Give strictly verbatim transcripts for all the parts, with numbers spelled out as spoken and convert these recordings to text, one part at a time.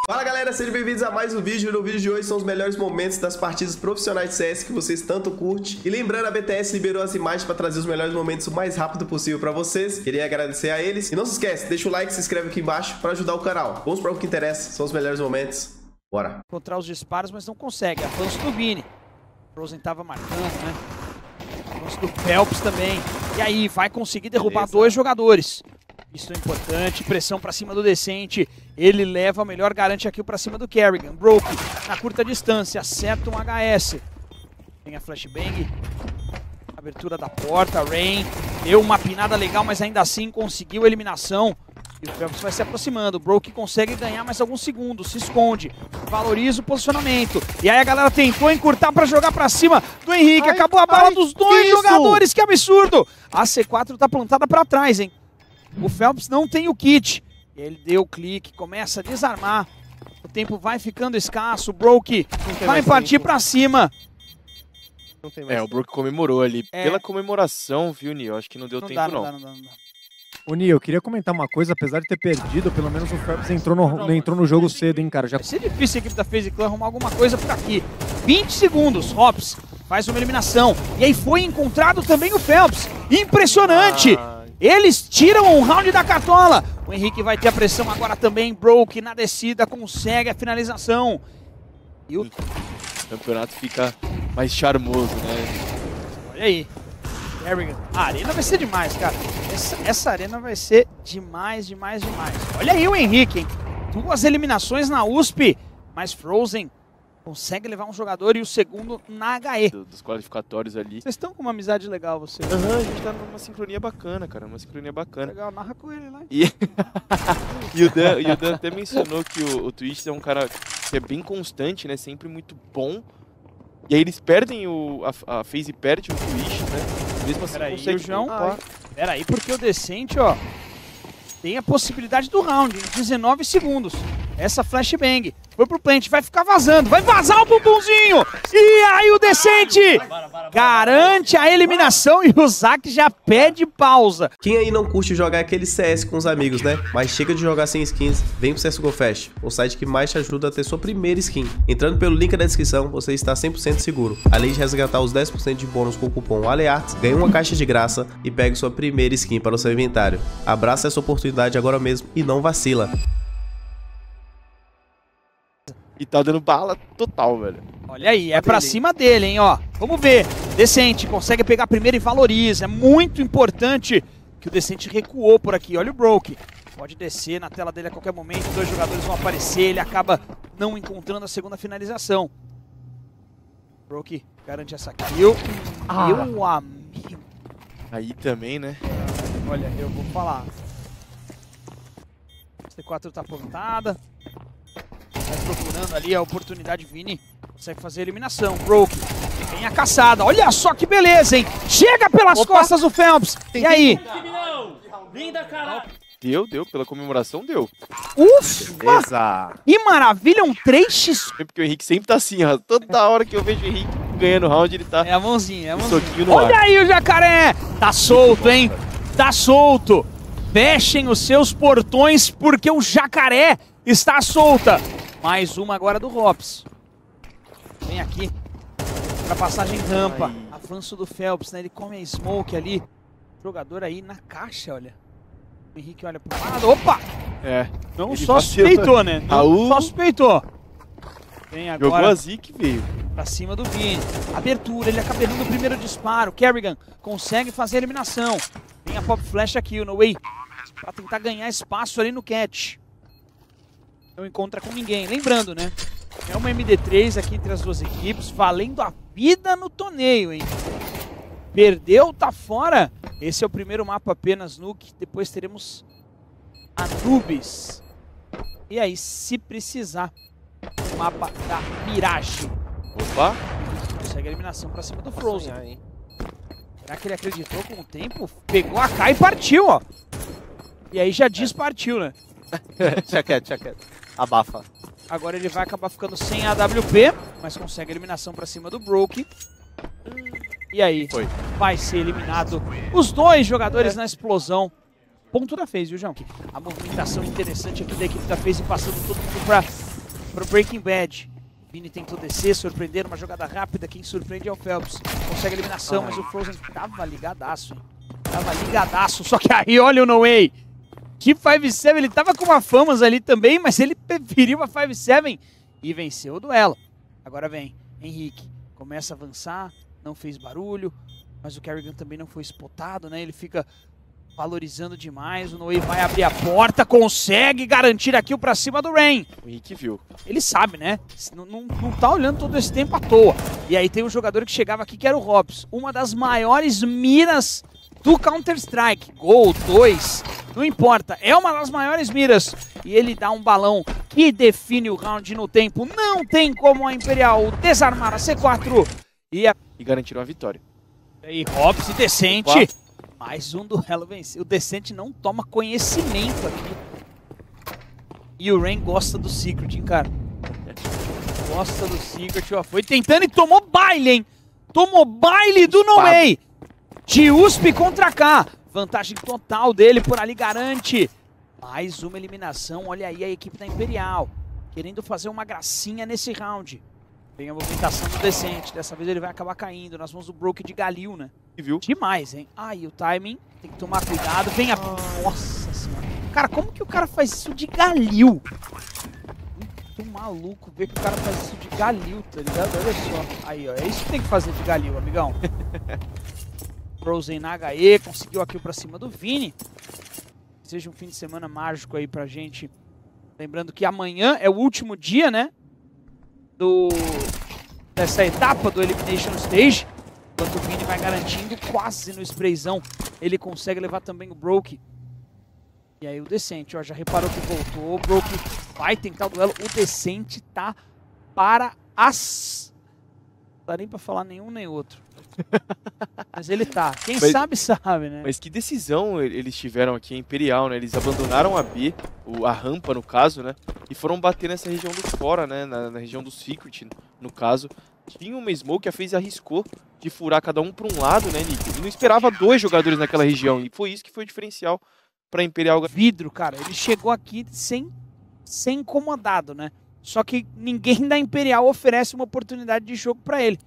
Fala galera, sejam bem-vindos a mais um vídeo. No vídeo de hoje são os melhores momentos das partidas profissionais de C S que vocês tanto curtem. E lembrando, a B T S liberou as imagens para trazer os melhores momentos o mais rápido possível para vocês. Queria agradecer a eles. E não se esquece, deixa o like, se inscreve aqui embaixo para ajudar o canal. Vamos para o que interessa, são os melhores momentos. Bora. Encontrar os disparos, mas não consegue. Avanço do Vini. Frozen tava marcando, né? Avanço do Phelps também. E aí, vai conseguir derrubar Beleza. dois jogadores. Isso é importante, pressão pra cima do Decente, ele leva a melhor, garante aqui pra cima do Kerrigan. Broke na curta distância, acerta um H S. Tem a flashbang, abertura da porta, Rain, deu uma pinada legal, mas ainda assim conseguiu a eliminação. E o Phelps vai se aproximando, Broke consegue ganhar mais alguns segundos, se esconde, valoriza o posicionamento. E aí a galera tentou encurtar pra jogar pra cima do Henrique, ai, acabou a bala ai, dos dois que jogadores, que absurdo! A C quatro tá plantada pra trás, hein? O Phelps não tem o kit. Ele deu o clique, começa a desarmar. O tempo vai ficando escasso. O Broke vai partir tempo. pra cima. Não tem mais é, tempo. O Broke comemorou ali. É. Pela comemoração, viu, Nil? Acho que não deu não tempo, dá, não. Não, dá, não, dá, não dá. Ô, Nil, eu queria comentar uma coisa. Apesar de ter perdido, pelo menos o Phelps entrou no, entrou no jogo cedo, hein, cara. Já... Vai ser difícil a equipe da FaZe Clan arrumar alguma coisa por aqui. vinte segundos. Hops faz uma eliminação. E aí foi encontrado também o Phelps. Impressionante! Ah. Eles tiram um round da cartola. O Henrique vai ter a pressão agora também. Broke na descida, consegue a finalização. E o... o campeonato fica mais charmoso, né? Olha aí. Kerrigan. A arena vai ser demais, cara. Essa, essa arena vai ser demais, demais, demais. Olha aí o Henrique, hein? Duas eliminações na U S P. Mas Frozen consegue levar um jogador e o segundo na H E. Dos qualificatórios ali. Vocês estão com uma amizade legal, vocês. Aham, uhum, a gente tá numa sincronia bacana, cara. Uma sincronia bacana. Legal, narra com ele lá. E, e, o, Dan, e o Dan até mencionou que o, o Twitch é um cara que é bem constante, né? Sempre muito bom. E aí eles perdem o... A, a FaZe perde o Twitch, né? Mesmo assim Pera consegue... Aí, João. Pera aí, porque o Decente, ó, tem a possibilidade do round em dezenove segundos. Essa flashbang foi pro plant, vai ficar vazando, vai vazar o bumbumzinho! E aí o Decente garante a eliminação e o Zac já pede pausa. Quem aí não curte jogar aquele C S com os amigos, né? Mas chega de jogar sem skins, vem pro C S G O Fest, o site que mais te ajuda a ter sua primeira skin. Entrando pelo link da descrição, você está cem por cento seguro. Além de resgatar os dez por cento de bônus com o cupom ALEARTS, ganhe uma caixa de graça e pegue sua primeira skin para o seu inventário. Abraça essa oportunidade agora mesmo e não vacila. E tá dando bala total, velho. Olha aí, é pra cima dele, hein, ó. Vamos ver. Decente, consegue pegar primeiro e valoriza. É muito importante que o Decente recuou por aqui. Olha o Broke. Pode descer na tela dele a qualquer momento. Dois jogadores vão aparecer. Ele acaba não encontrando a segunda finalização. Broke garante essa kill. Ah. Meu amigo. Aí também, né? Olha, eu vou falar. C quatro tá plantada. Vai procurando ali a oportunidade, Vini consegue fazer a eliminação. Broke, tem a caçada, olha só que beleza, hein? Chega pelas Opa. costas o Phelps, e aí? Deu, deu, pela comemoração deu. Ufa! Beleza. E maravilha, um três x. Porque o Henrique sempre tá assim, ó. Toda hora que eu vejo o Henrique ganhando round, ele tá... É a mãozinha, é a mãozinha. No olha ar. aí o Jacaré! Tá solto, hein? Tá solto. Fechem os seus portões, porque o Jacaré está solta. Mais uma agora do Hops. Vem aqui. Ultrapassagem rampa. Ai. Avanço do Phelps, né? Ele come a smoke ali. Jogador aí na caixa, olha. O Henrique olha pro lado. Opa! É. Não só suspeitou, né? Não só suspeitou. Vem agora. Jogou a Zik, veio. Pra cima do Vini. Abertura, ele acaba errando o primeiro disparo. Kerrigan consegue fazer a eliminação. Vem a pop flash aqui, o No Way. Pra tentar ganhar espaço ali no catch. Não encontra com ninguém. Lembrando, né? É uma M D três aqui entre as duas equipes, valendo a vida no torneio, hein? Perdeu, tá fora. Esse é o primeiro mapa apenas Nuke. Depois teremos Anubis. E aí, se precisar, o mapa da Mirage. Opa! Consegue a eliminação pra cima do Frozen. Sonhar, hein? Será que ele acreditou com o tempo? Pegou a K e partiu, ó. E aí já diz partiu, né? Deixa quieto, deixa quieto. Abafa. Agora ele vai acabar ficando sem a A W P, mas consegue a eliminação pra cima do Broke. E aí, Foi. vai ser eliminado os dois jogadores é. na explosão. Ponto da FaZe, viu, João? A movimentação interessante aqui da equipe da FaZe, passando todo mundo pra pro Breaking Bad. Vini tentou descer, surpreender uma jogada rápida. Quem surpreende é o Phelps. Consegue a eliminação, mas o Frozen tava ligadaço, hein? Tava ligadaço, só que aí olha o No Way. Que cinco sete, ele tava com uma famas ali também, mas ele preferiu a cinco sete e venceu o duelo. Agora vem Henrique, começa a avançar, não fez barulho, mas o Kerrigan também não foi spotado, né? Ele fica valorizando demais, o No Way vai abrir a porta, consegue garantir a kill pra cima do Rain. O Henrique viu. Ele sabe, né? Não, não, não tá olhando todo esse tempo à toa. E aí tem um jogador que chegava aqui que era o Hops, uma das maiores miras do Counter-Strike. Gol, dois, não importa, é uma das maiores miras. E ele dá um balão que define o round no tempo. Não tem como a Imperial desarmar a C quatro e, a... E garantiram a vitória. E aí, Hops e Decente. Opa. Mais um duelo venceu. O Decente não toma conhecimento aqui. E o Rain gosta do Secret, hein, cara? Gosta do Secret, ó. Foi tentando e tomou baile, hein? Tomou baile do No Way. De U S P contra K. Vantagem total dele por ali, garante. Mais uma eliminação. Olha aí a equipe da Imperial. Querendo fazer uma gracinha nesse round. Vem a movimentação do Decente. Dessa vez ele vai acabar caindo nas mãos do Broke de Galil, né? Viu? Demais, hein? Aí o timing. Tem que tomar cuidado. Vem a... Nossa senhora. Cara, como que o cara faz isso de Galil? Muito maluco ver que o cara faz isso de Galil, tá ligado? Olha só. Aí, ó. É isso que tem que fazer de Galil, amigão. Frozen na H E. Conseguiu a kill pra cima do Vini. Seja um fim de semana mágico aí pra gente. Lembrando que amanhã é o último dia, né? Do... Dessa etapa do Elimination Stage. Enquanto o Vini vai garantindo quase no sprayzão. Ele consegue levar também o Broke. E aí o Decente, ó, já reparou que voltou. O Broke vai tentar o duelo. O Decente tá para as... Não dá nem pra falar nenhum nem outro. Mas ele tá. Quem mas, sabe, sabe, né? Mas que decisão eles tiveram aqui em Imperial, né? Eles abandonaram a B, o, a rampa no caso, né? E foram bater nessa região do fora, né? Na, na região do Secret, no caso. Tinha uma smoke, a FaZe arriscou de furar cada um para um lado, né, Nick? E não esperava dois jogadores naquela região. E foi isso que foi o diferencial pra Imperial. Vidro, cara. Ele chegou aqui sem, sem incomodado, né? Só que ninguém da Imperial oferece uma oportunidade de jogo pra ele.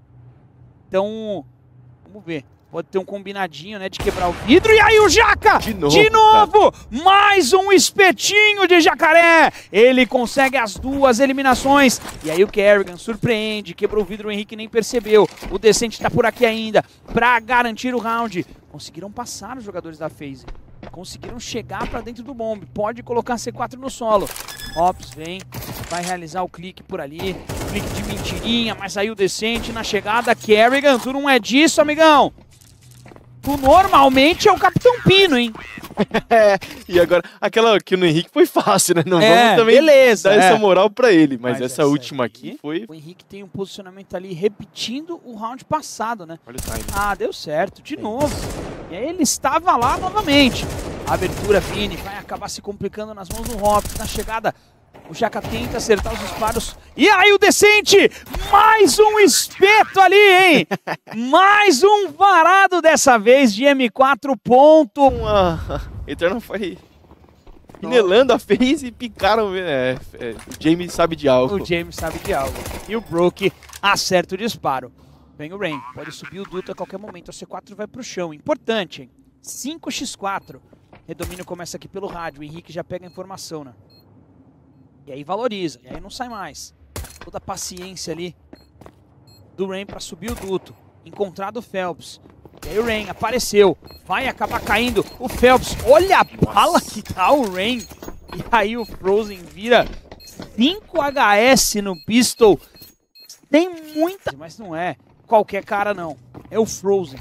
Então, vamos ver. Pode ter um combinadinho, né, de quebrar o vidro. E aí o Jaca! De novo! De novo! Mais um espetinho de jacaré! Ele consegue as duas eliminações. E aí o Kerrigan surpreende, quebrou o vidro, o Henrique nem percebeu. O Decente tá por aqui ainda pra garantir o round. Conseguiram passar os jogadores da FaZe. Conseguiram chegar pra dentro do bombe. Pode colocar C quatro no solo. Hops vem, vai realizar o clique por ali. Clique de mentirinha, mas aí o Decente na chegada. Kerrigan, tu não é disso, amigão. Tu normalmente é o Capitão Pino, hein? É, e agora, aquela aqui no Henrique foi fácil, né? Não é, vamos também beleza, dar é. essa moral pra ele, mas, mas essa, essa última aqui, aqui foi... O Henrique tem um posicionamento ali repetindo o round passado, né? Olha o time. Ah, deu certo, de é. novo. E aí ele estava lá novamente. A abertura Vini vai acabar se complicando nas mãos do Hops. Na chegada, o Jaca tenta acertar os disparos. E aí o Decente, mais um espeto ali, hein? Mais um varado dessa vez de M quatro ponto. Uma... Eternal foi inelando a FaZe e picaram. É, é, o James sabe de algo. O James sabe de algo. E o Broke acerta o disparo. Vem o Rain, pode subir o duto a qualquer momento. A C quatro vai pro chão. Importante, hein? cinco a quatro. Redomínio começa aqui pelo rádio. O Henrique já pega a informação, né? E aí valoriza. E aí não sai mais. Toda a paciência ali do Rain pra subir o duto. Encontrado o Phelps. E aí o Rain apareceu. Vai acabar caindo o Phelps. Olha a bala que tá o Rain. E aí o Frozen vira cinco H S no pistol. Tem muita... Mas não é qualquer cara, não. É o Frozen.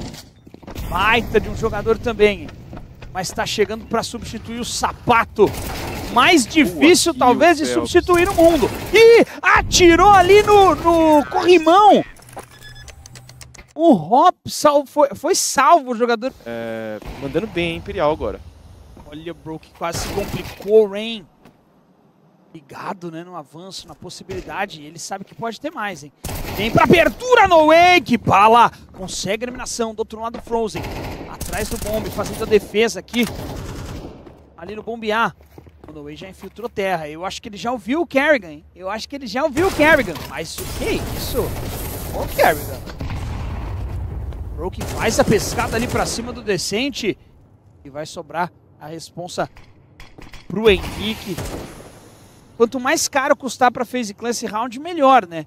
Baita de um jogador também. Mas tá chegando pra substituir o Sapato. Mais difícil, talvez, de substituir no mundo. E atirou ali no, no corrimão. O Hop sal, foi, foi salvo o jogador. É, mandando bem a Imperial agora. Olha, bro, que quase se complicou o Rain. Ligado, né, no avanço, na possibilidade. Ele sabe que pode ter mais, hein. Vem pra abertura, No Way, que bala. Consegue a eliminação do outro lado do Frozen. Atrás do bombe, fazendo a defesa aqui. Ali no bombear. O Noe já infiltrou terra. Eu acho que ele já ouviu o Kerrigan, hein? Eu acho que ele já ouviu o Kerrigan. Mas o que é isso? Ô, Kerrigan. Broke faz a pescada ali pra cima do Decente. E vai sobrar a responsa pro Henrique. Quanto mais caro custar pra FaZe Clan esse round, melhor, né?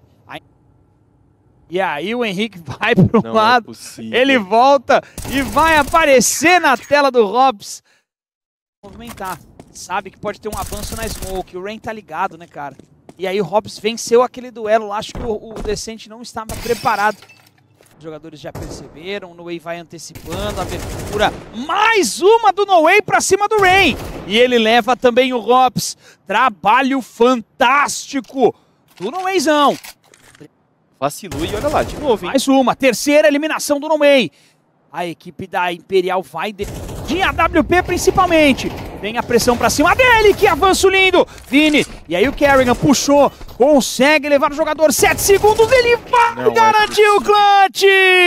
E aí o Henrique vai pro Não lado, é ele volta e vai aparecer na tela do Hobbs. Movimentar. Sabe que pode ter um avanço na smoke. O Rain tá ligado, né, cara? E aí o Hobbs venceu aquele duelo lá. Acho que o, o Decente não estava preparado. Os jogadores já perceberam. O Noe vai antecipando a abertura. Mais uma do Noe pra cima do Rain. E ele leva também o Hobbs. Trabalho fantástico do Noezão. Vacilou e olha lá, de novo, hein? Mais uma, terceira eliminação do Noe. A equipe da Imperial vai de, de A W P principalmente. Vem a pressão pra cima dele, que avanço lindo. Vini, e aí o Kerrigan puxou, consegue levar o jogador, sete segundos, ele vai Não garantir é o clutch.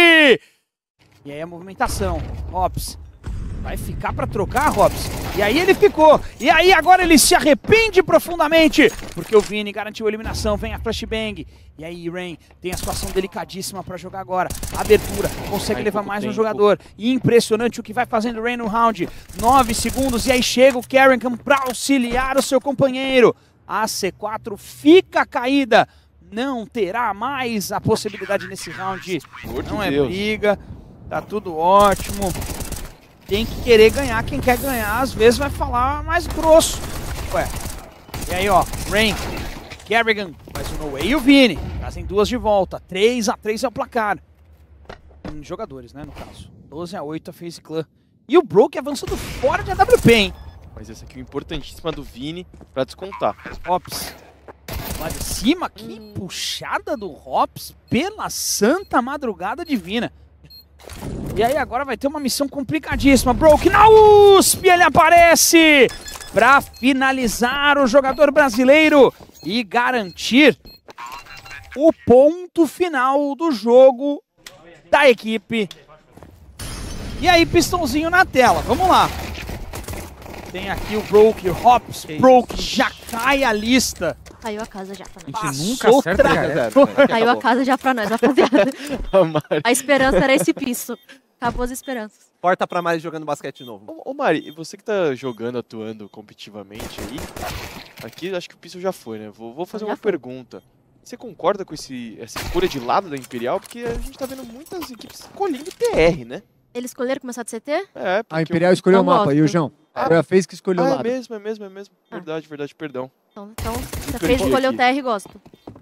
E aí a movimentação, Hobbs. Vai ficar pra trocar, Hobbs. E aí ele ficou. E aí agora ele se arrepende profundamente. Porque o Vini garantiu a eliminação. Vem a flashbang. E aí Rain tem a situação delicadíssima pra jogar agora. Abertura. Consegue Ai, levar pouco mais um tempo. jogador. E impressionante o que vai fazendo o Rain no round. nove segundos. E aí chega o Kerrigan pra auxiliar o seu companheiro. A C quatro fica caída. Não terá mais a possibilidade nesse round. Por Não é Deus. briga. Tá tudo ótimo. Tem que querer ganhar, quem quer ganhar às vezes vai falar mais grosso. Ué, e aí ó, Rain, Kerrigan, mas o Noe e o Vini trazem duas de volta, três a três é o placar. Em jogadores, né, no caso. doze a oito a FaZe Clan. E o Broke avançando fora de A W P, hein. Mas essa aqui é importantíssima do Vini pra descontar. Hobbs, lá de cima, que puxada do Hobbs pela santa madrugada divina. E aí agora vai ter uma missão complicadíssima. Broke na U S P, ele aparece para finalizar o jogador brasileiro e garantir o ponto final do jogo da equipe. E aí pistãozinho na tela, vamos lá. Tem aqui o Broke, o Hobbs, Broke, já cai a lista. Caiu a casa já pra A nós. gente nunca Passou acerta tra- direto. Caiu a casa já pra nós, rapaziada. A Mari. A esperança era esse piso. Acabou as esperanças. Porta pra mais jogando basquete de novo. Ô, ô Mari, e você que tá jogando, atuando competitivamente aí, aqui acho que o Pistol já foi, né? Vou, vou fazer Já uma foi. pergunta. Você concorda com esse, essa escolha de lado da Imperial? Porque a gente tá vendo muitas equipes escolhendo T R, né? Eles escolheram começar de C T? É, porque A Imperial escolheu o Então mapa, gosto. e o João? Ah. Foi a FaZe que escolheu Ah, o é lado. mesmo, é mesmo, é mesmo. Ah. Verdade, verdade, perdão. Então, então se a perdi FaZe escolheu aqui. T R, gosto.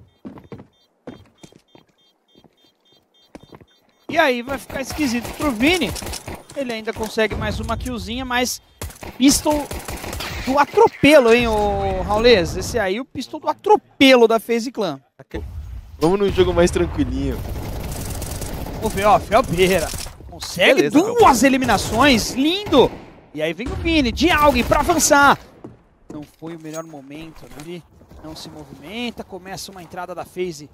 E aí vai ficar esquisito pro Vini. Ele ainda consegue mais uma killzinha, mas pistol do atropelo, hein, o Raulês? Esse aí, o pistol do atropelo da FaZe Clan. Vamos num jogo mais tranquilinho. Vamos ver, ó, Felbeira. Consegue Beleza, duas eliminações, lindo! E aí vem o Vini, de Alg pra avançar. Não foi o melhor momento, né? Ele não se movimenta, começa uma entrada da FaZe.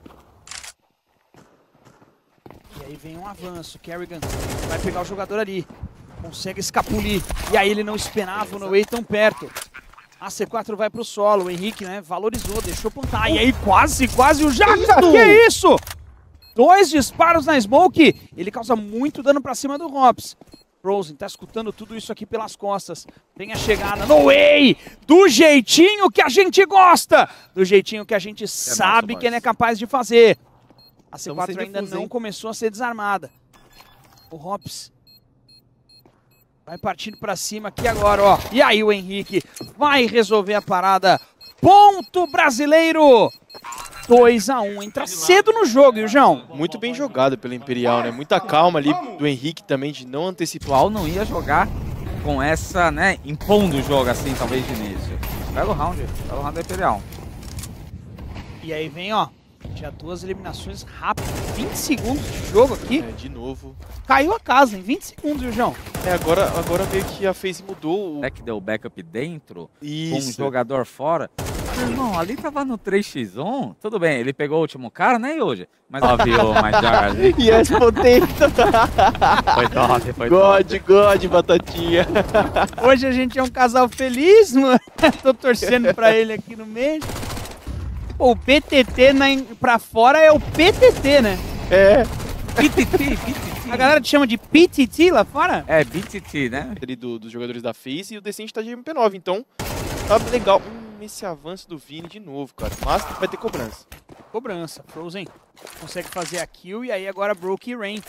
E aí vem um avanço, Kerrigan vai pegar o jogador ali. Consegue escapulir. E aí ele não esperava o Noe tão perto. A C quatro vai pro solo, o Henrique, né, valorizou, deixou plantar. E aí quase, quase o Jackson, que é isso? Dois disparos na smoke, ele causa muito dano pra cima do Hobbs. Frozen tá escutando tudo isso aqui pelas costas. Tem a chegada, no way! Do jeitinho que a gente gosta! Do jeitinho que a gente sabe que ele é capaz de fazer. A C quatro sem ainda defuse, não hein? começou a ser desarmada. O Hobbs vai partindo pra cima aqui agora, ó. E aí o Henrique vai resolver a parada. Ponto brasileiro! dois a um. Entra cedo no jogo, e o João? Muito bem jogado pela Imperial, né? Muita calma ali do Henrique também de não antecipar. O atual não ia jogar com essa, né, impondo o jogo assim, talvez de início. Belo round, belo round da Imperial. E aí vem, ó. Já duas eliminações rápidas. vinte segundos de jogo aqui. É, de novo. Caiu a casa em vinte segundos, viu, João? É, agora, agora meio que a FaZe mudou o... É que deu o backup dentro, com um Isso. jogador fora. Meu irmão, ali tava no três por um. Tudo bem, ele pegou o último cara, né, hoje? Mas ó, viu, mas já... Yes, potato. Foi top, foi God, top. God, batatinha. Hoje a gente é um casal feliz, mano. Tô torcendo pra ele aqui no meio. Pô, o P T T na, pra fora é o P T T, né? É. B T T, B T T. A galera te chama de P T T lá fora? É, B T T, né? Ali do, dos jogadores da FaZe e o Decente tá de M P nove, então tá legal. Hum, esse avanço do Vini de novo, cara. Mas vai ter cobrança. Cobrança. Frozen consegue fazer a kill e aí agora Broke e Rain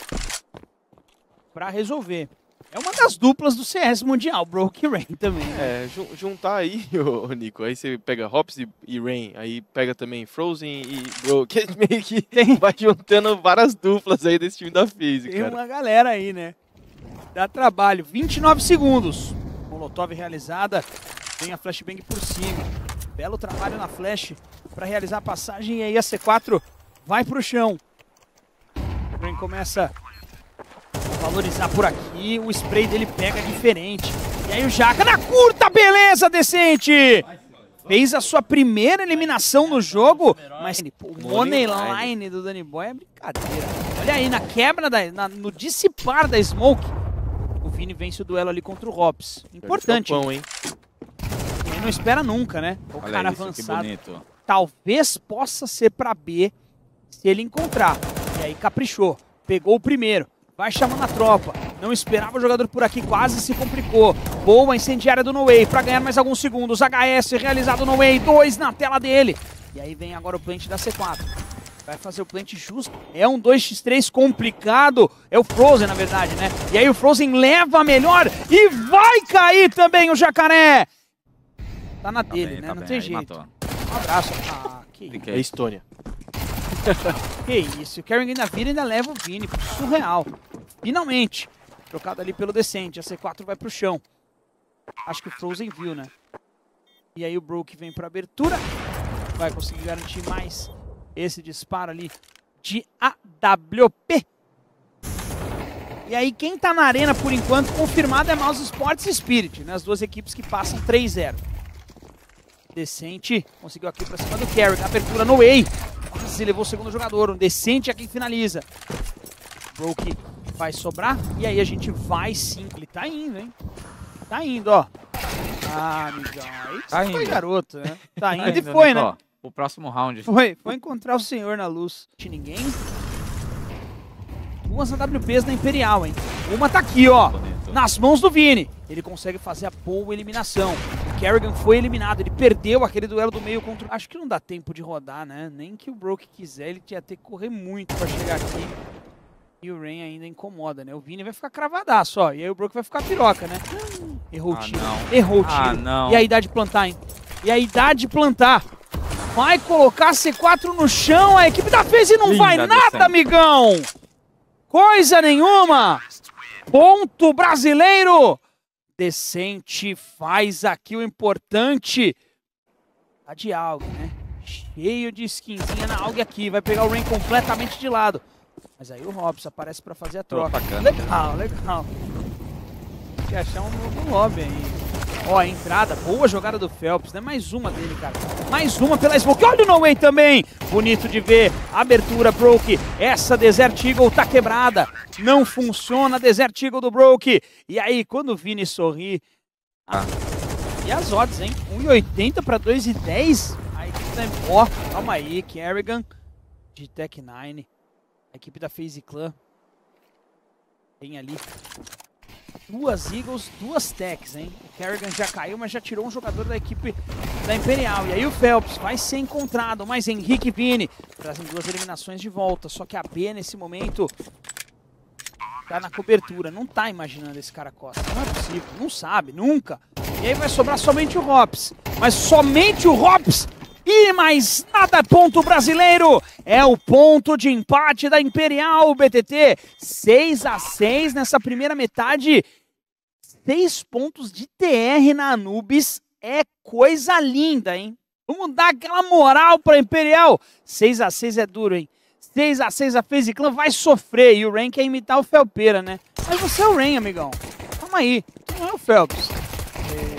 pra resolver. É uma das duplas do C S Mundial, Broke e Rain também. Né? É, ju juntar aí, ô, ô Nico, aí você pega Hops e, e Rain, aí pega também Frozen e Broke, meio que Tem- vai juntando várias duplas aí desse time da FaZe, Tem cara. uma galera aí, né? Dá trabalho. vinte e nove segundos. Molotov realizada. Tem a flashbang por cima. Belo trabalho na flash para realizar a passagem. E aí a C quatro vai pro chão. O Rain começa a valorizar por aqui. O spray dele pega diferente. E aí o Jaca na curta. Beleza, Decente! Fez a sua primeira eliminação no jogo, mas o money line do Danny Boy é brincadeira. Olha aí, na quebra, da, na, no dissipar da Smoke, o Vini vence o duelo ali contra o Hops. Importante. Pão, hein? Ele não espera nunca, né? O Olha cara isso, que avançado. bonito. Talvez possa ser pra B se ele encontrar. E aí caprichou. Pegou o primeiro. Vai chamando a tropa. Não esperava o jogador por aqui, quase se complicou. Boa incendiária do No Way para ganhar mais alguns segundos. H S realizado no Way, dois na tela dele. E aí vem agora o plant da C quatro. Vai fazer o plant justo. É um dois contra três complicado. É o Frozen, na verdade, né? E aí o Frozen leva a melhor e vai cair também o Jacaré. Tá na Tá dele, bem, né? tá Não bem, tem aí jeito. matou. Um abraço. Ah, que isso. É Estônia. Que isso, o Kerrigan ainda vira e ainda leva o Vini, surreal. Finalmente, trocado ali pelo Decente, a C quatro vai pro chão. Acho que o Frozen viu, né? E aí o Broke vem pra abertura, vai conseguir garantir mais esse disparo ali de A W P. E aí quem tá na arena por enquanto confirmado é Mouse Sports e Spirit, né? As duas equipes que passam três a zero. Decente conseguiu aqui pra cima do Kerrigan, abertura no Way. Quase levou o segundo jogador, um Decente aqui quem finaliza. Broke vai sobrar, e aí a gente vai sim. Ele tá indo, hein? Tá indo, ó. Ah, amigão, aí Tá foi indo. garoto, né? Tá indo Tá e indo, foi, Nico, né? ó, o próximo round. Foi, foi encontrar o senhor na luz. De ninguém. Duas A W Ps na Imperial, hein? Uma tá aqui, ó. Bonito. Nas mãos do Vini. Ele consegue fazer a boa eliminação. O Kerrigan foi eliminado. Ele perdeu aquele duelo do meio contra... Acho que não dá tempo de rodar, né? Nem que o Broke quiser, ele ia ter que correr muito pra chegar aqui. E o Rain ainda incomoda, né? O Vini vai ficar cravadaço, ó. E aí o Broke vai ficar piroca, né? Errou o Ah, tiro. não. Errou o tiro. Ah, não. E a idade de plantar, hein? E a idade de plantar. Vai colocar C quatro no chão. A equipe da FaZe não Linda vai nada, Decente. amigão. Coisa nenhuma. Ponto brasileiro. Decente faz aqui o importante. Tá de Aug, né? Cheio de skinzinha na Aug aqui. Vai pegar o Rain completamente de lado. Mas aí o Hops aparece pra fazer a troca. bacana. Legal, legal. Tem que achar um novo lobby aí. Ó, a entrada. Boa jogada do Phelps, né? Mais uma dele, cara. Mais uma pela Smoke. Olha o No Way também. Bonito de ver. Abertura, Broke. Essa Desert Eagle tá quebrada. Não funciona a Desert Eagle do Broke. E aí, quando o Vini sorri... Ah. E as odds, hein? um e oitenta pra dois e dez. A equipe da... Ó, calma aí. Kerrigan de Tech nine. A equipe da FaZe Clan. Tem ali... Duas Eagles, duas Techs, hein? O Kerrigan já caiu, mas já tirou um jogador da equipe da Imperial. E aí o Phelps vai ser encontrado, mas Henrique e Vini trazem duas eliminações de volta. Só que a B, nesse momento, tá na cobertura. Não tá imaginando esse cara Costa. Não é possível, não sabe, nunca. E aí vai sobrar somente o Hops. Mas somente o Hops e mais nada, ponto brasileiro. É o ponto de empate da Imperial, B T T. seis a seis nessa primeira metade. seis pontos de T R na Anubis. É coisa linda, hein? Vamos dar aquela moral pra Imperial. seis a seis é duro, hein? seis a seis a FaZe Clan vai sofrer. E o Rain quer imitar o Felpeira, né? Mas você é o Rain, amigão. Calma aí. Tu não é o Phelps.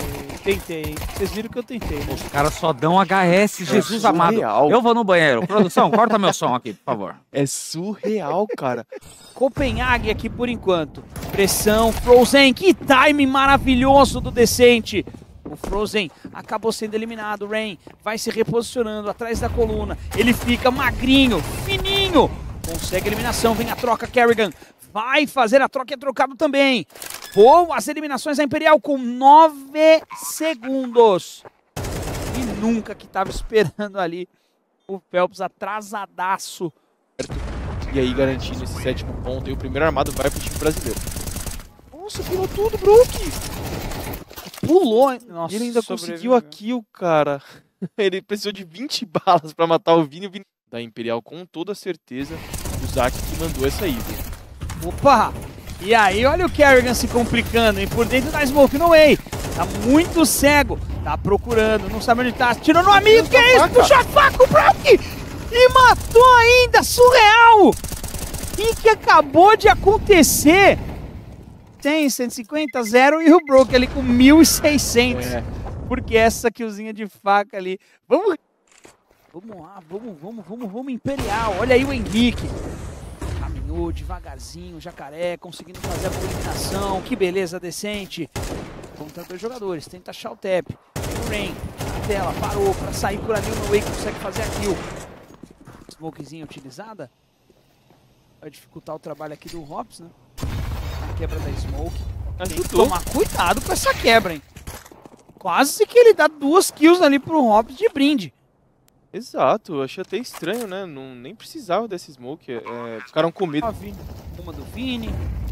Tentei. Vocês viram que eu tentei, né? Os caras só dão H S, Jesus amado. surreal. Eu vou no banheiro. Produção, corta meu som aqui, por favor. É surreal, cara. Copenhague aqui por enquanto. Pressão, Frozen, que time maravilhoso do Decente. O Frozen acabou sendo eliminado, o Rain vai se reposicionando atrás da coluna. Ele fica magrinho, fininho. Consegue a eliminação, vem a troca, Kerrigan. Vai fazer a troca e é trocado também. Boas eliminações da Imperial com nove segundos. E nunca que tava esperando ali o Phelps atrasadaço. E aí garantindo esse sétimo ponto. E o primeiro armado vai pro time brasileiro. Nossa, virou tudo, Brook. Pulou, hein? Nossa, E ele ainda sobreviveu. conseguiu a kill, cara. Ele precisou de vinte balas pra matar o Vini. O Vini da Imperial com toda certeza. O Zac que mandou essa aí, viu? Opa! E aí, olha o Kerrigan se complicando, hein? Por dentro da Smoke no way. Tá muito cego. Tá procurando, não sabe onde tá. Tirou no amigo, que é isso? Puxou a faca, o Brook! E matou ainda! Surreal! O que acabou de acontecer? Tem cento e cinquenta, zero e o Brook ali com mil e seiscentos. É. Porque essa killzinha de faca ali. Vamos. Vamos lá, vamos, vamos, vamos, vamos, Imperial. Olha aí o Henrique. Caminhou devagarzinho, Jacaré, conseguindo fazer a boa eliminação. Que beleza, Decente. Contra dois jogadores, tenta achar o tap. O Rain, na tela, parou pra sair por ali. O No Way consegue fazer a kill. Smokezinha utilizada. Vai dificultar o trabalho aqui do Hops, né? A quebra da Smoke. Tem que Ajudou. tomar cuidado com essa quebra, hein? Quase que ele dá duas kills ali pro Hops de brinde. Exato, eu achei até estranho, né? Não, nem precisava desse smoke. É, ficaram com medo. Uma do Vini.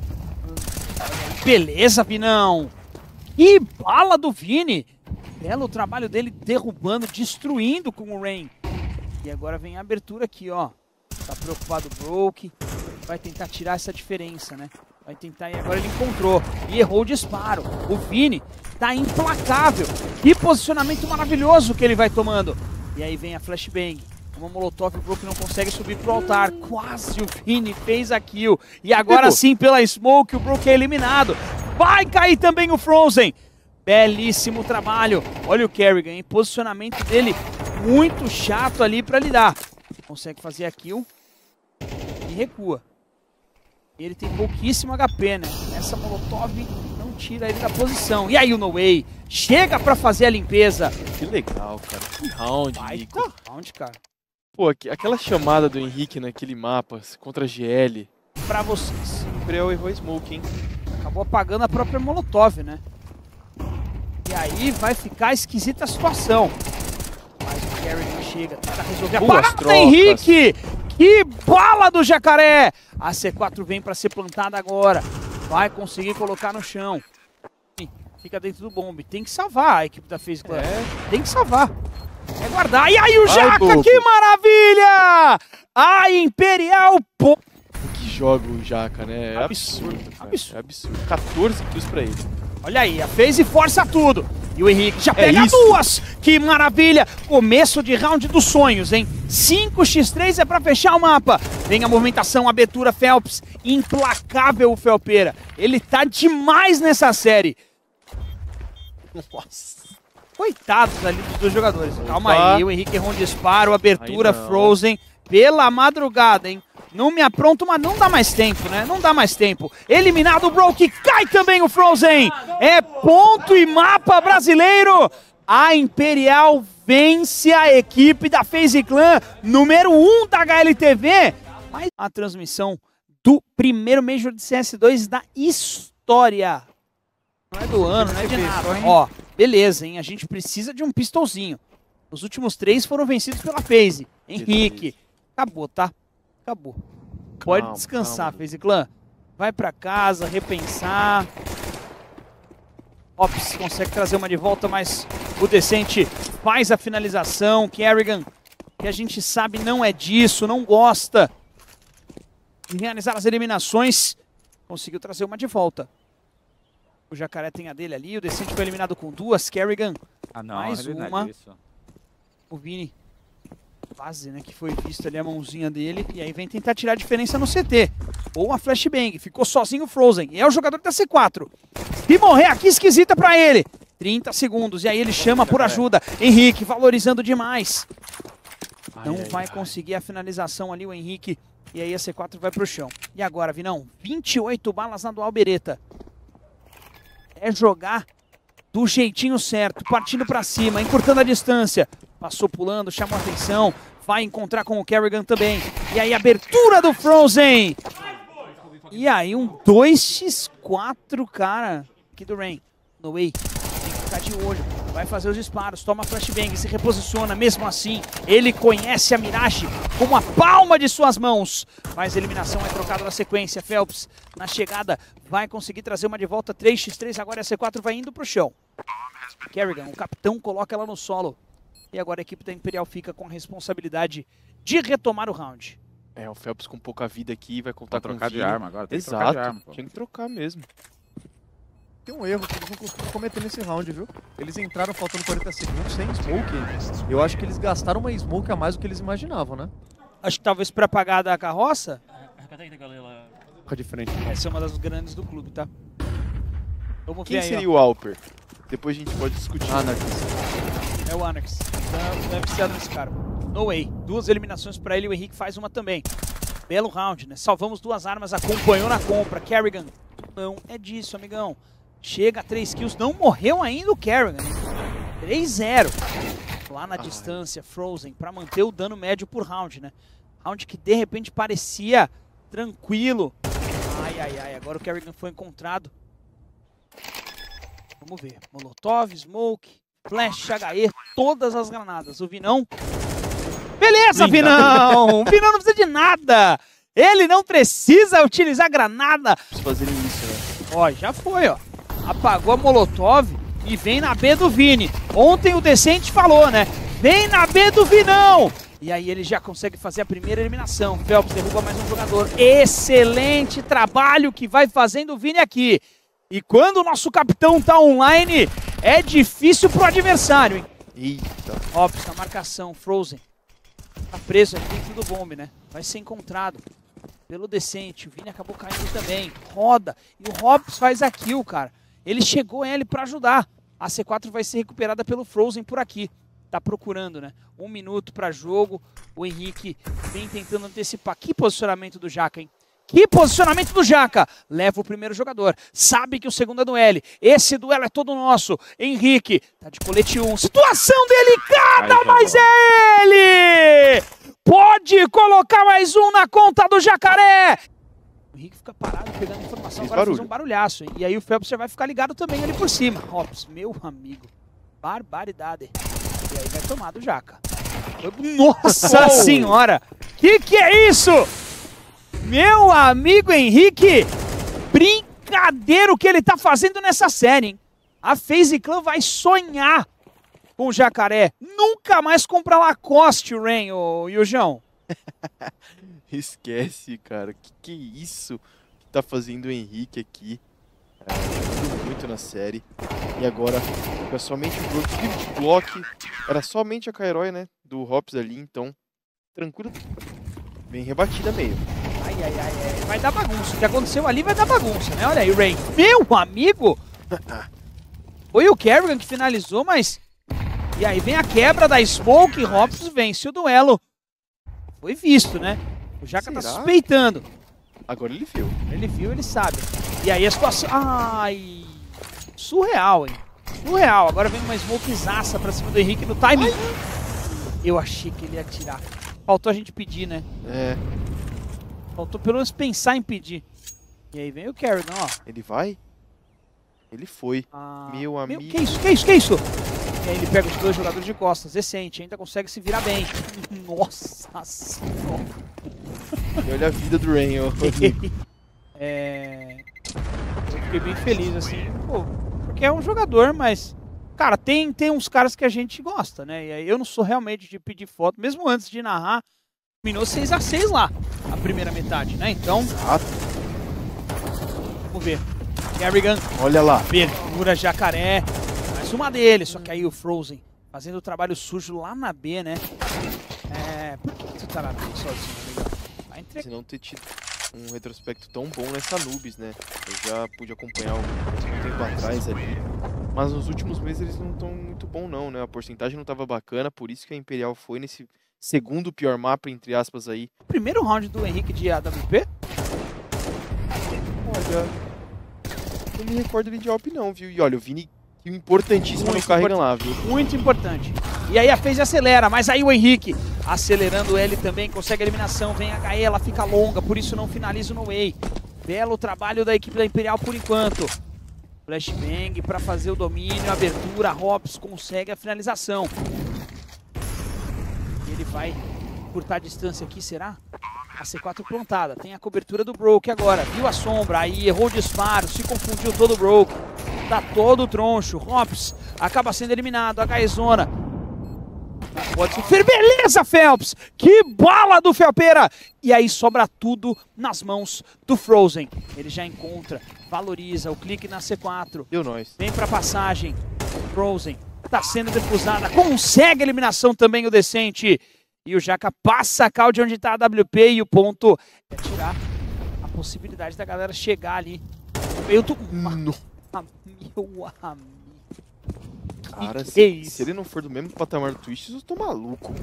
Beleza, Vinão. Que bala do Vini. Belo trabalho dele derrubando, destruindo com o Rain. E agora vem a abertura aqui, ó. Tá preocupado o Broke. Vai tentar tirar essa diferença, né? Vai tentar e agora ele encontrou. E errou o disparo. O Vini tá implacável. Que posicionamento maravilhoso que ele vai tomando. E aí vem a flashbang. Uma molotov, o Brook não consegue subir pro altar. Quase o Vini fez a kill. E agora sim, pela smoke, o Brook é eliminado. Vai cair também o Frozen. Belíssimo trabalho. Olha o Kerrigan, hein? Posicionamento dele muito chato ali pra lidar. Consegue fazer a kill. E recua. Ele tem pouquíssimo H P, né? Essa molotov não tira ele da posição. E aí o No Way chega pra fazer a limpeza. Que legal, cara. Que round, Nico. Baita round, cara. Pô, aqu- aquela chamada do Henrique naquele mapa contra a G L. Pra vocês. O Imperial errou a smoke, hein? Acabou apagando a própria molotov, né? E aí vai ficar esquisita a situação. Mas o Kerrigan chega, tenta resolver a Boas parada, trocas. Henrique! Que bala do Jacaré! A C quatro vem pra ser plantada agora. Vai conseguir colocar no chão. Fica dentro do bombe. Tem que salvar a equipe da FaZe Clan. É. Tem que salvar. É guardar. E aí o Vai, Jaca, bobo. que maravilha! A Imperial... Po- Que joga o Jaca, né? É Absurdo, absurdo. cara. absurdo. É absurdo. quatorze kills pra ele. Olha aí, a FaZe força tudo. E o Henrique já pega É isso. duas. Que maravilha. Começo de round dos sonhos, hein? cinco contra três é pra fechar o mapa. Vem a movimentação, a abertura, Phelps. Implacável o Felpeira. Ele tá demais nessa série. Nossa. Coitados ali dos dois jogadores. Calma Opa. aí, o Henrique errou um disparo, abertura, Aí não. Frozen. Pela madrugada, hein? Não me apronto, mas não dá mais tempo, né? Não dá mais tempo. Eliminado o Broke, cai também o Frozen. É ponto e mapa brasileiro. A Imperial vence a equipe da FaZe Clan, número um da H L T V. Mas a transmissão do primeiro Major de C S dois da história. Não é do ano, não é de nada. Ó, beleza, hein? A gente precisa de um pistolzinho. Os últimos três foram vencidos pela FaZe. Henrique. Acabou, tá? Acabou. Pode Calma, descansar, calma. FaZe Clan. Vai pra casa, repensar. Ops consegue trazer uma de volta, mas o Decente faz a finalização. Kerrigan, que a gente sabe não é disso, não gosta de realizar as eliminações. Conseguiu trazer uma de volta. O Jacaré tem a dele ali, o Decente foi eliminado com duas. Kerrigan, Ah, não, Mais ele não é uma. disso. o Vini quase, né, que foi visto ali a mãozinha dele, e aí vem tentar tirar a diferença no C T. Ou uma flashbang, ficou sozinho o Frozen, e é o jogador da C quatro. Se morrer aqui, esquisita pra ele. trinta segundos, e aí ele chama por ajuda. Henrique valorizando demais. Não vai conseguir a finalização ali o Henrique. E aí a C quatro vai pro chão. E agora, Vinão? vinte e oito balas na Dual Beretta. É jogar do jeitinho certo, partindo pra cima, encurtando a distância. Passou pulando, chamou atenção. Vai encontrar com o Kerrigan também. E aí abertura do Frozen. E aí um dois por quatro, cara. Aqui do Rain. No way. Tem que ficar de olho. Vai fazer os disparos, toma flashbang, se reposiciona. Mesmo assim, ele conhece a Mirage como a palma de suas mãos. Mas a eliminação é trocada na sequência. Phelps, na chegada, vai conseguir trazer uma de volta. três por três, agora a C quatro vai indo pro chão. Kerrigan, o capitão, coloca ela no solo. E agora a equipe da Imperial fica com a responsabilidade de retomar o round. É, o Phelps com pouca vida aqui, vai contar Vai com trocar de arma agora. Tem que Exato, trocar de arma, pô. tinha que trocar mesmo. Tem um erro que eles não costumam cometer nesse round, viu? Eles entraram faltando quarenta segundos sem smoke. Eu acho que eles gastaram uma smoke a mais do que eles imaginavam, né? Acho que talvez para apagar da carroça. Fica de frente. Essa é uma das grandes do clube, tá? Vamos Quem ver aí, seria ó. o Alper? Depois a gente pode discutir. Anarchist. É o Anax. Não, não é viciado nesse cara. No way. Duas eliminações pra ele e o Henrique faz uma também. Belo round, né? Salvamos duas armas, acompanhou na compra. Kerrigan não é disso, amigão. Chega a três kills, não morreu ainda o Kerrigan. três zero. Lá na Ai. distância, Frozen, pra manter o dano médio por round, né? Round que de repente parecia tranquilo. Ai, ai, ai. Agora o Kerrigan foi encontrado. Vamos ver. Molotov, Smoke, Flash, H E, todas as granadas. O Vinão... Beleza, Linda. Vinão! O Vinão não precisa de nada! Ele não precisa utilizar granada. Preciso fazer isso, né? Ó, já foi, ó. Apagou a Molotov e vem na B do Vini. Ontem o Decente falou, né? Vem na B do Vinão! E aí ele já consegue fazer a primeira eliminação. Phelps derruba mais um jogador. Excelente trabalho que vai fazendo o Vini aqui. E quando o nosso capitão tá online, é difícil pro adversário, hein? Eita. Hobbs na marcação, Frozen. Tá preso aqui dentro do bombe, né? Vai ser encontrado pelo Decente. O Vini acabou caindo também. Roda. E o Hobbs faz a kill, cara. Ele chegou ele pra ajudar. A C quatro vai ser recuperada pelo Frozen por aqui. Tá procurando, né? Um minuto pra jogo. O Henrique vem tentando antecipar. Que posicionamento do Jaca, hein? Que posicionamento do Jaca. Leva o primeiro jogador. Sabe que o segundo é do L. Esse duelo é todo nosso. Henrique tá de colete um. Situação delicada, Ai, mas é ele! Pode colocar mais um na conta do Jacaré. O Henrique fica parado pegando informação. Agora fez um barulhaço. Hein? E aí o Phelps já vai ficar ligado também ali por cima. Hobbs, meu amigo. Barbaridade. E aí vai tomar do Jaca. Nossa senhora! Que que é isso? Meu amigo Henrique, brincadeira o que ele tá fazendo nessa série, hein? A FaZe Clan vai sonhar com o Jacaré. Nunca mais comprar Lacoste, o Rain, ô Yujão. Esquece, cara. Que que é isso que tá fazendo o Henrique aqui? É, muito na série. E agora é somente o Block. Block. Era somente a Kairoy, né? Do Hobbs ali, então. Tranquilo. Bem rebatida meio. Ai, ai, ai, ai, vai dar bagunça. O que aconteceu ali vai dar bagunça, né? Olha aí, o Rain. Meu amigo! Foi o Kerrigan que finalizou, mas... E aí vem a quebra da Smoke e Hobbs vence o duelo. Foi visto, né? O Jaca Será? tá suspeitando. Agora ele viu. Ele viu, ele sabe. E aí a situação... Ai... Surreal, hein? Surreal. Agora vem uma Smokezaça pra cima do Henrique no timing. Ai. Eu achei que ele ia atirar. Faltou a gente pedir, né? É... Faltou pelo menos pensar em pedir. E aí vem o Kerrigan, ó. Ele vai? Ele foi. Ah, meu amigo. Meu, que isso, que isso, que isso? E aí ele pega os dois jogadores de costas. Decente, ainda consegue se virar bem. Nossa senhora. E olha a vida do Rain, ó. É... Eu fiquei bem feliz, assim. Pô, porque é um jogador, mas... Cara, tem, tem uns caras que a gente gosta, né? E aí eu não sou realmente de pedir foto. Mesmo antes de narrar, terminou seis a seis lá, a primeira metade, né? Então, Exato. Vamos ver. Kerrigan, olha lá. Abertura, Jacaré. Mais uma dele, só que aí o Frozen fazendo o trabalho sujo lá na B, né? É... Por que tu tá na B sozinho, amigo? Vai entregar. Se não ter tido um retrospecto tão bom nessa Nubis, né? Eu já pude acompanhar um tempo atrás ali. Mas nos últimos meses eles não estão muito bom não, né? A porcentagem não estava bacana, por isso que a Imperial foi nesse segundo pior mapa, entre aspas, aí. Primeiro round do Henrique de A W P? Olha, não me recordo ele de A W P não, viu? E olha, o Vini, importantíssimo Muito no carrega lá, viu? Muito importante. E aí a FaZe acelera, mas aí o Henrique, acelerando ele também, consegue a eliminação, vem a H E, ela fica longa, por isso não finaliza no Way. Belo trabalho da equipe da Imperial por enquanto. Flashbang para fazer o domínio, abertura, Hops consegue a finalização. Ele vai curtar a distância aqui, será? A C quatro plantada, tem a cobertura do Broke agora, viu a sombra, aí errou o disparo, se confundiu todo o Broke. Tá todo troncho, Hops acaba sendo eliminado, a H E Zona. Pode sofrer, beleza, Phelps! Que bala do Felpeira! E aí sobra tudo nas mãos do Frozen. Ele já encontra, valoriza o clique na C quatro. Deu nós. Vem pra passagem. Frozen tá sendo defusada. Consegue a eliminação também o Decente. E o Jaca passa a cal de onde tá a W P. E o ponto é tirar a possibilidade da galera chegar ali. Eu tô... No. Ah, meu amigo. Cara, que se, é isso? se ele não for do mesmo patamar do Twitch, eu tô maluco.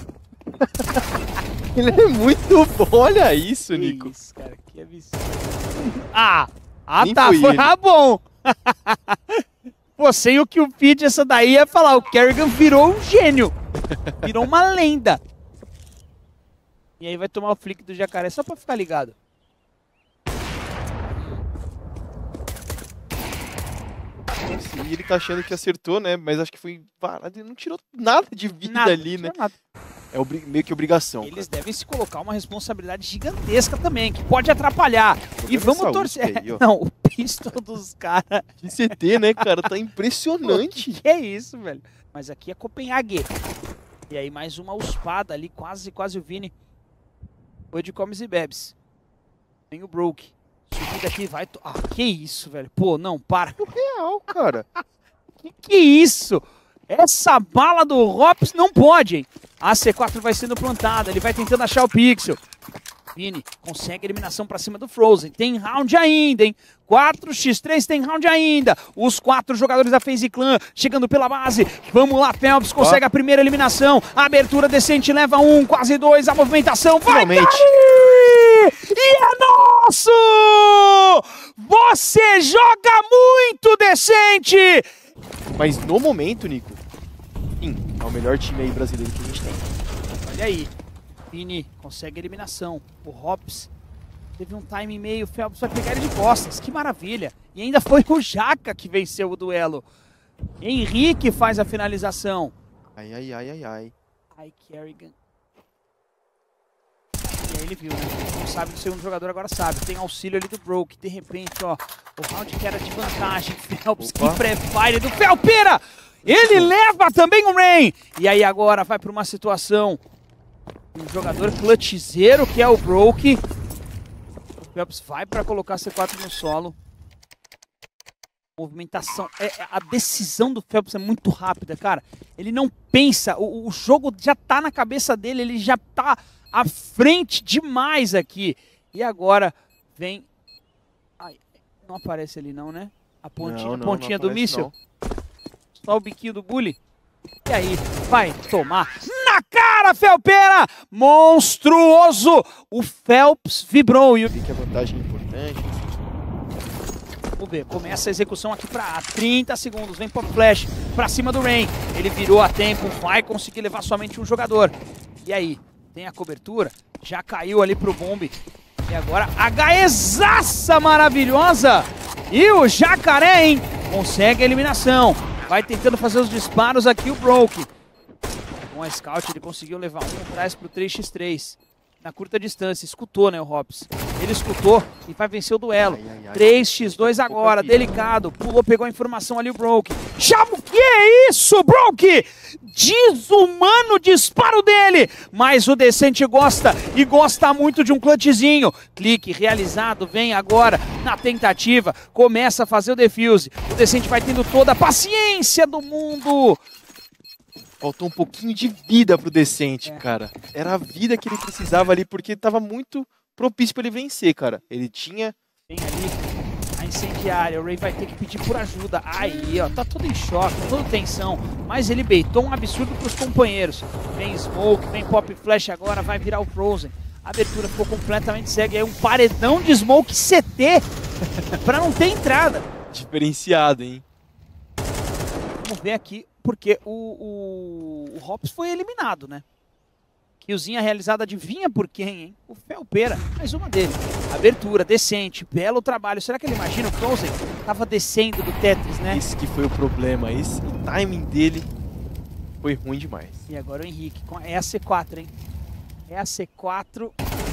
Ele é muito bom, olha isso, Que Nico. isso, cara, que absurdo. Ah, ah Nem tá, foi foi ele. ah, bom. Pô, sem o que o feed essa daí ia falar, o Kerrigan virou um gênio. Virou uma lenda. E aí vai tomar o flick do jacaré só pra ficar ligado. E ele tá achando que acertou, né? Mas acho que foi parado. Ele não tirou nada de vida Nada, ali, né? nada. É obri- meio que obrigação. Eles devem se colocar uma responsabilidade gigantesca também, que pode atrapalhar. E vamos essa torcer. U S P aí, ó. Não, o pistol dos caras. Que C T, né, cara? Tá Pô, impressionante. que, que é isso, velho? Mas aqui é Copenhague. E aí mais uma uspada ali, quase, quase o Vini. Foi de comes e bebes. Tem o Broke. Subida aqui, vai... To... Ah, que isso, velho? Pô, não, para. Real, cara. Que que isso? Essa bala do Hops não pode, hein? A C quatro vai sendo plantada, ele vai tentando achar o Pixel. Vini consegue eliminação pra cima do Frozen. Tem round ainda, hein? quatro por três tem round ainda. Os quatro jogadores da FaZe Clan chegando pela base. Vamos lá, Phelps consegue a primeira eliminação. A abertura Decente leva um, quase dois. A movimentação vai Finalmente. cair! E é nosso! Você joga muito, Decente! Mas no momento, Nico, sim, é o melhor time aí brasileiro que a gente tem. Olha aí. Vini consegue a eliminação. O Hops teve um time meio, o Phelps vai pegar ele de costas. Que maravilha. E ainda foi o Jaca que venceu o duelo. Henrique faz a finalização. Ai, ai, ai, ai, ai. Ai, Kerrigan. E aí ele viu, né? Não sabe do segundo jogador, agora sabe. Tem auxílio ali do Broke. De repente, ó, o round que era de vantagem. Phelps, Opa. que pré-fire do Felpeira. Ele leva também o Rain. E aí agora vai para uma situação... Um jogador clutchzeiro que é o Broke. O Phelps vai para colocar C quatro no solo. Movimentação. É, a decisão do Phelps é muito rápida, cara. Ele não pensa. O, o jogo já tá na cabeça dele. Ele já tá à frente demais aqui. E agora vem... Ai, não aparece ali não, né? A pontinha, Não, não, pontinha não do aparece, míssil. não. Só o biquinho do bully. E aí, vai tomar na cara, Felpeira! Monstruoso! O Phelps vibrou e o... Vi que a vantagem é importante. Vamos ver, começa a execução aqui pra trinta segundos. Vem Pop Flash pra cima do Rain. Ele virou a tempo, vai conseguir levar somente um jogador. E aí, tem a cobertura, já caiu ali pro bombe. E agora, HEzaça maravilhosa! E o Jacaré, hein? Consegue a eliminação. Vai tentando fazer os disparos aqui o Broke. Com a Scout ele conseguiu levar um atrás pro três por três. Na curta distância, escutou, né, o Hops? Ele escutou e vai vencer o duelo. Ai, ai, ai. três por dois agora, delicado. Pulou, pegou a informação ali o Broke. Chama o que é isso, Broke? Desumano disparo dele. Mas o Decente gosta e gosta muito de um clutchzinho. Clique realizado, vem agora na tentativa. Começa a fazer o defuse. O Decente vai tendo toda a paciência do mundo. Faltou um pouquinho de vida pro Decente, É. cara. Era a vida que ele precisava ali, porque tava muito propício pra ele vencer, cara. Ele tinha... Tem ali a incendiária. O Ray vai ter que pedir por ajuda. Aí, ó, tá todo em choque, toda tensão. Mas ele baitou um absurdo pros companheiros. Vem Smoke, vem Pop Flash agora, vai virar o Frozen. A abertura ficou completamente cega. E aí um paredão de Smoke C T pra não ter entrada. Diferenciado, hein? Vamos ver aqui, porque o, o, o Hops foi eliminado, né? Killzinha realizada, adivinha por quem, hein? O Felpeira, mais uma dele. Abertura, decente, belo trabalho. Será que ele imagina o Frozen? Tava descendo do Tetris, né? Esse que foi o problema. Esse o timing dele foi ruim demais. E agora o Henrique. com- É a C quatro, hein? É a C quatro.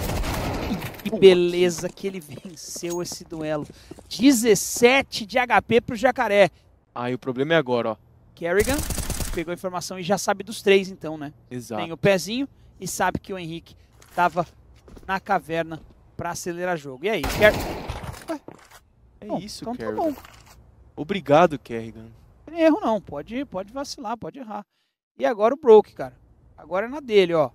E que beleza que ele venceu esse duelo. dezessete de H P pro Jacaré. Ah, e o problema é agora, ó. Kerrigan pegou a informação e já sabe dos três, então, né? Exato. Tem o pezinho e sabe que o Henrique tava na caverna pra acelerar o jogo. E aí, Ker... É Bom, isso, então tá Kerrigan. bom. Obrigado, Kerrigan. Não tem erro não, pode, pode vacilar, pode errar. E agora o Broke, cara. Agora é na dele, ó.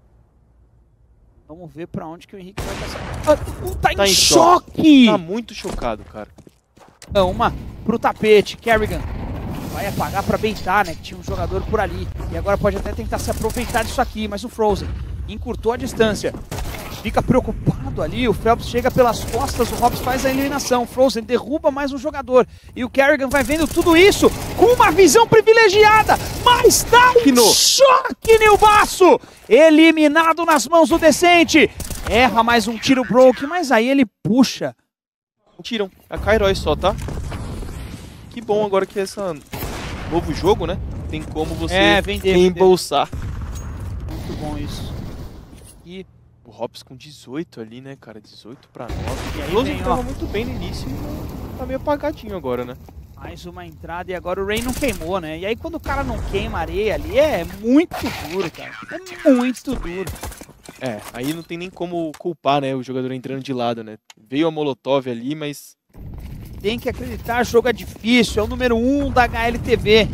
Vamos ver pra onde que o Henrique vai passar. Ah, tá, Tá em em choque! Tá muito chocado, cara. Não, uma pro tapete, Kerrigan. Vai apagar pra beitar, né? Que tinha um jogador por ali. E agora pode até tentar se aproveitar disso aqui, mas o Frozen encurtou a distância. Fica preocupado ali, o Phelps chega pelas costas, o Hobbs faz a eliminação. O Frozen derruba mais um jogador. E o Kerrigan vai vendo tudo isso com uma visão privilegiada. Mas tá em Pinou. choque, Nilbaço! Eliminado nas mãos do Decente. Erra mais um tiro Broke, mas aí ele puxa. Tiram. A Kairos só, tá? Que bom agora que esse novo jogo, né? Tem como você É, vender, reembolsar. Muito bom isso. E O Hobbs com dezoito ali, né, cara? dezoito pra nove. E aí O Frozen vem, tava ó. muito bem no início e tá meio apagadinho agora, né? mais uma entrada e agora o Ray não queimou, né? E aí quando o cara não queima areia ali, é muito duro, cara. É muito duro. É, aí não tem nem como culpar, né, o jogador entrando de lado, né? Veio a Molotov ali, mas Tem que acreditar, o jogo é difícil, é o número um da H L T V.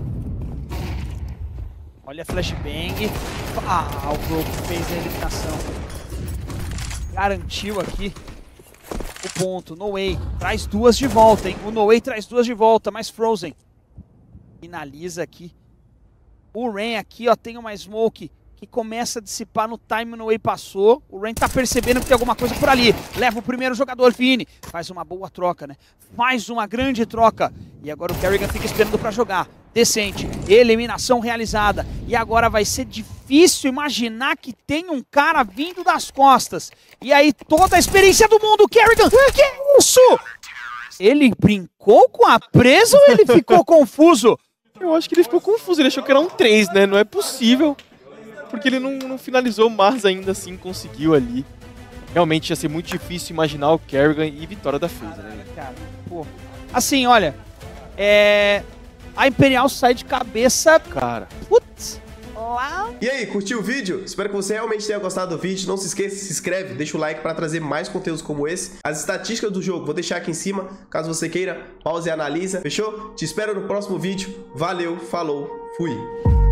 Olha a flashbang. Ah, o Broke fez a eliminação. Garantiu aqui o ponto. No Way traz duas de volta, hein? O No Way traz duas de volta, mas Frozen finaliza aqui. O Rain aqui, ó, tem uma smoke que começa a dissipar no time. No Way passou. O Rain tá percebendo que tem alguma coisa por ali. Leva o primeiro jogador, Vini. Faz uma boa troca, né? Faz uma grande troca. E agora o Kerrigan fica esperando pra jogar. Decente. Eliminação realizada. E agora vai ser difícil imaginar que tem um cara vindo das costas. E aí toda a experiência do mundo. Kerrigan, que isso? Ele brincou com a presa ou ele ficou confuso? eu acho que ele ficou confuso. Ele achou que era um três, né? Não é possível. Porque ele não, não finalizou, mas ainda assim conseguiu ali. Realmente ia ser muito difícil imaginar o Kerrigan e vitória da FaZe, né? Cara, pô. Assim, olha. É... A Imperial sai de cabeça. Cara, Putz. Lá. E aí, curtiu o vídeo? Espero que você realmente tenha gostado do vídeo. Não se esqueça, se inscreve, deixa o like para trazer mais conteúdos como esse. As estatísticas do jogo vou deixar aqui em cima, caso você queira, pause e analisa. Fechou? Te espero no próximo vídeo. Valeu, falou, fui!